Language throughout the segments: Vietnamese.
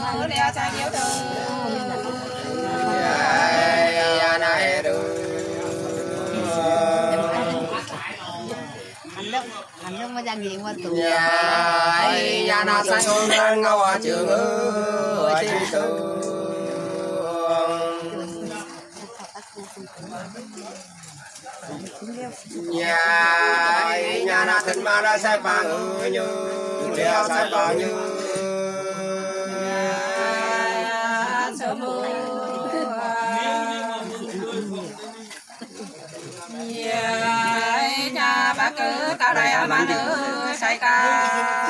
leo sang nhiều từ này anh lúc mà ra nghiện qua tù nhà nào sang ôn đang ngâu ở trường ở trên trường nhà nào thân mà đã sai bằng như leo sai bằng như nhà bác cứ tao đây mà nữ say ca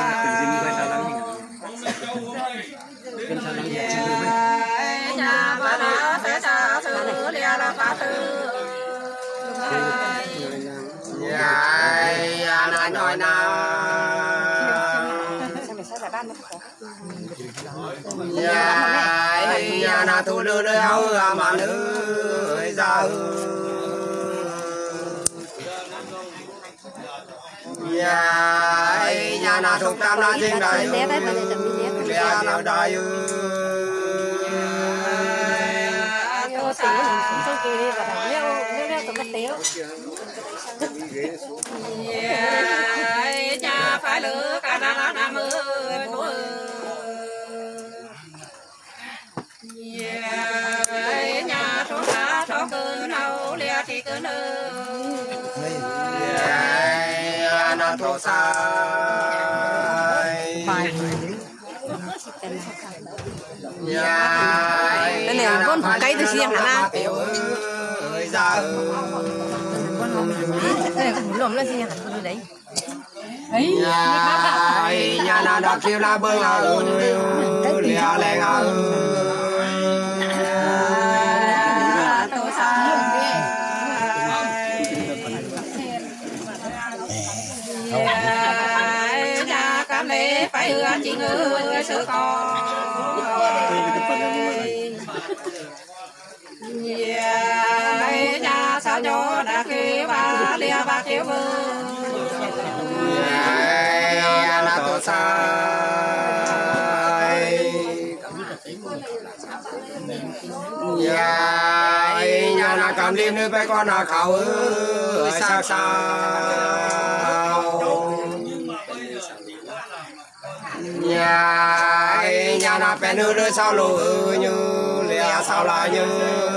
nhà bà nó sẽ sao thứ lia là phá thứ nhà nó nói nào nhà nó thu đưa đưa áo mà nữ ra nhà nào thuộc tam na riêng đại nhà nào đại cô xã nhà phải lửa cả na na mưa nhà số cá số cơn nấu lia thì cơn nó thô sai cái này con thủ cây từ xiêm hả na cái này con lồm là gì hả con đấy nhà nào đọc kêu là bơ lìa lẹ nhà cam lê phải ưa chị ngư sữa con nhà sao cho đã khi ba lia ba kêu là tôi sai nhà là cầm liêm nước bé con là khẩu ơi sao nhà là bé nước đưa sao lù như lìa sao là như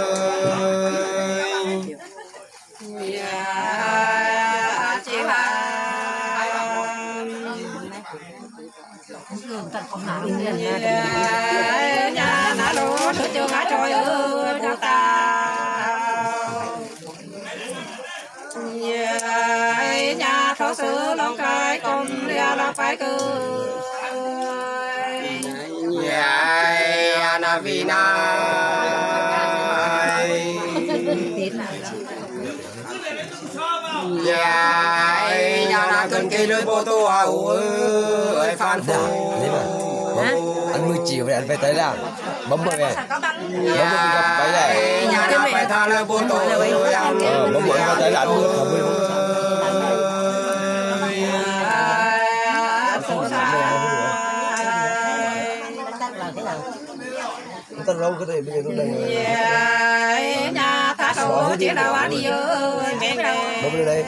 chỉ là nhà nó lú thứ chưa ngã trôi ơi đâu ta nhà thọ sứ lòng cái con lia là phải cứ na vì na nhà na cần cây lưỡi bô tô ơi phan phù ăn 10 triệu vậy ăn phải tới là bấm bờ về gặp cái này nhà na phải tha lưỡi bô tô bấm bờ vào tới là ăn 10 tao lâu cái này bây giờ nó đây nhà ta đâu chỉ đâu ăn đi ơi mẹ này bấm đây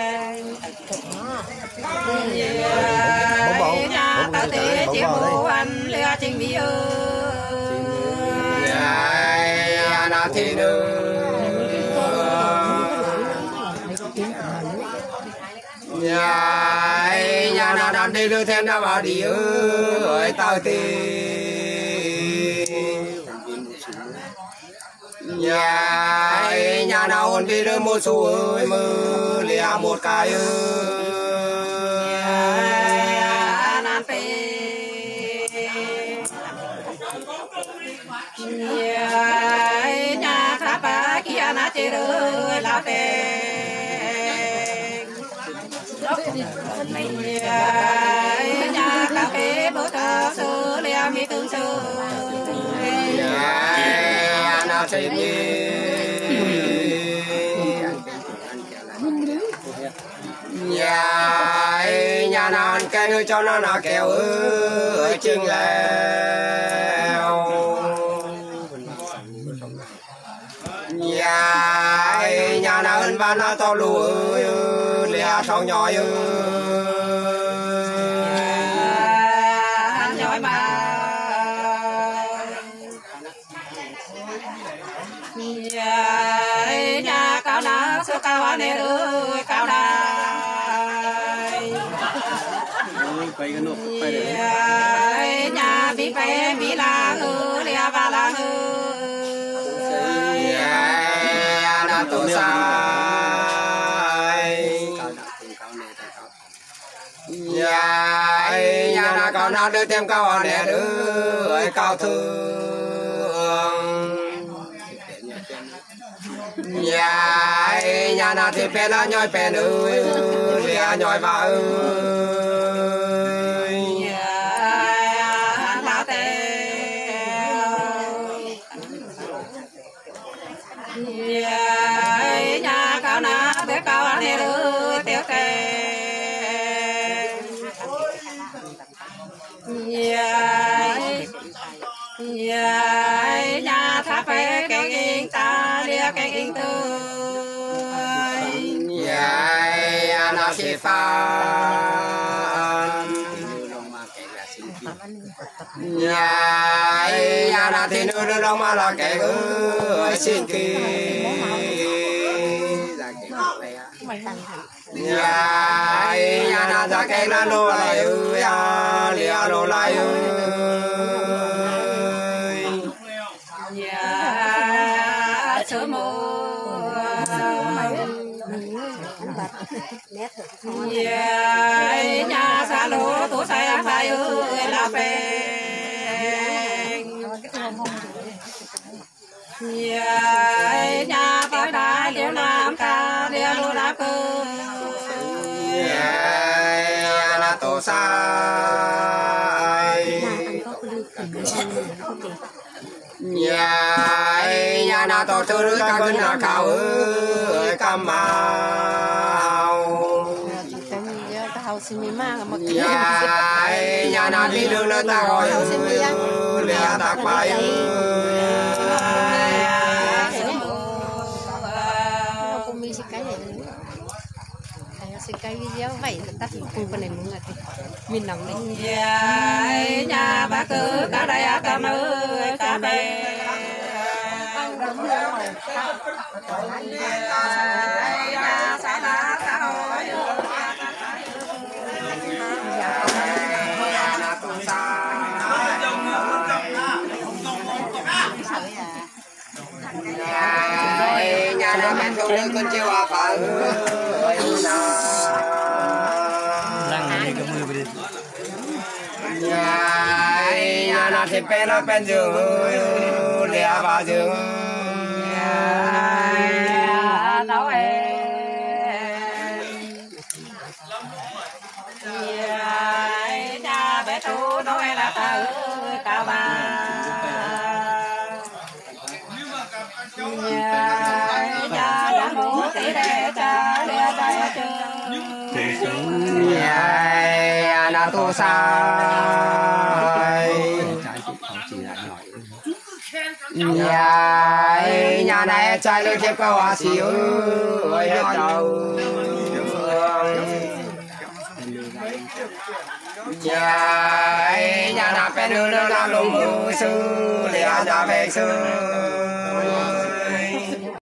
nhà ta để chỉ hồ ăn lia chinh mi ơi na thì nữa nhà nào đàn đi đưa thêm nào vào đi ơi tao thì nhà nào hồn đi đưa một số ơi mơ lìa một cái nan phê nhà tháp ba kia na chơi rơi la phê nhà cà phê bữa cà sữa lìa mi tương sữa nào chơi nhà nào ăn cái nữa cho nó kéo ơi chừng lèo là na to lùi lìa thằng nhỏ nhói mà nhà cao na số cao anh ơi cao này nhà bị phải bị la hư lìa ba la hư na tu sai nhà na cao na đưa thêm cao anh ơi cao thương nhà na thì pe là nhoi pe ơi lìa nhoi ba ơi la tê nhà cao na để cao anh ơi tiêu kê nhà tháp về cái in ta lia cái in tư na si phan na thì nữ đâu mà là kẻ ơi xin kỳ na ra cái na lô lại ơi lia lô lại ơi sớm nhà xa lô tổ sai phải ơi là phê nhà phải đại liễu nam ca liễu lô nam cơ na tổ sai nhà na tổ tư ca cân na cao ơi cam mau nhà na đi đường lên ta gọi lìa tạc bay cái video vậy tắt cùng con này muốn là mình nằm đấy nhà bà cứ cả đây cả nơi cả đây nhà nó men không được con chiều à phải nhà nó thì pe nó pen giường lìa vào giường nấu nhà bé tu nấu là ta cao ba nhà đã ngủ tỷ để cha lìa tay chưa na tu sai nhà này trai lên thêm cao hoa xíu ơi hết đầu nhà nào bên đường làm lùng sư để ra về sư